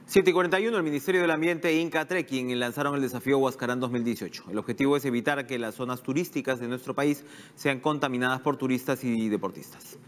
7:41, el Ministerio del Ambiente e Inca Trekking lanzaron el desafío Huascarán 2018. El objetivo es evitar que las zonas turísticas de nuestro país sean contaminadas por turistas y deportistas.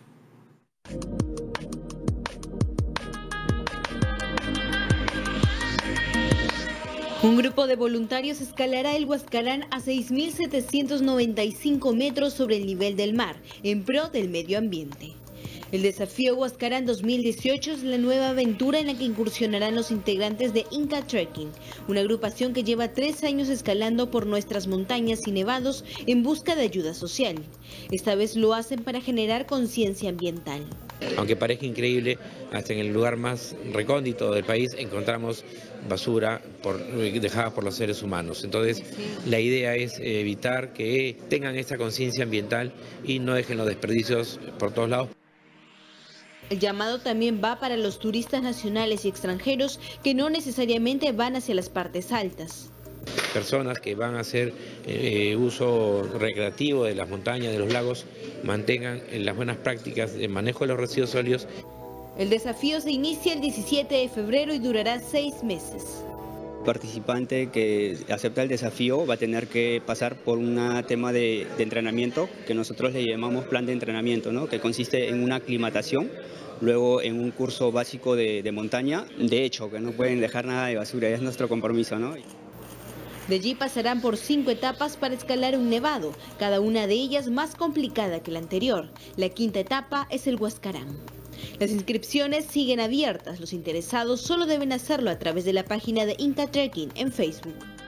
Un grupo de voluntarios escalará el Huascarán a 6.795 metros sobre el nivel del mar, en pro del medio ambiente. El desafío Huascarán 2018 es la nueva aventura en la que incursionarán los integrantes de Inca Trekking, una agrupación que lleva 3 años escalando por nuestras montañas y nevados en busca de ayuda social. Esta vez lo hacen para generar conciencia ambiental. Aunque parezca increíble, hasta en el lugar más recóndito del país encontramos basura dejada por los seres humanos. Entonces, la idea es evitar que tengan esta conciencia ambiental y no dejen los desperdicios por todos lados. El llamado también va para los turistas nacionales y extranjeros que no necesariamente van hacia las partes altas. Personas que van a hacer uso recreativo de las montañas, de los lagos, mantengan las buenas prácticas de manejo de los residuos sólidos. El desafío se inicia el 17 de febrero y durará 6 meses. El participante que acepta el desafío va a tener que pasar por un tema de entrenamiento que nosotros le llamamos plan de entrenamiento, ¿no? Que consiste en una aclimatación, luego en un curso básico de montaña, de hecho, que no pueden dejar nada de basura, es nuestro compromiso, ¿no? De allí pasarán por 5 etapas para escalar un nevado, cada una de ellas más complicada que la anterior. La quinta etapa es el Huascarán. Las inscripciones siguen abiertas. Los interesados solo deben hacerlo a través de la página de Inca Trekking en Facebook.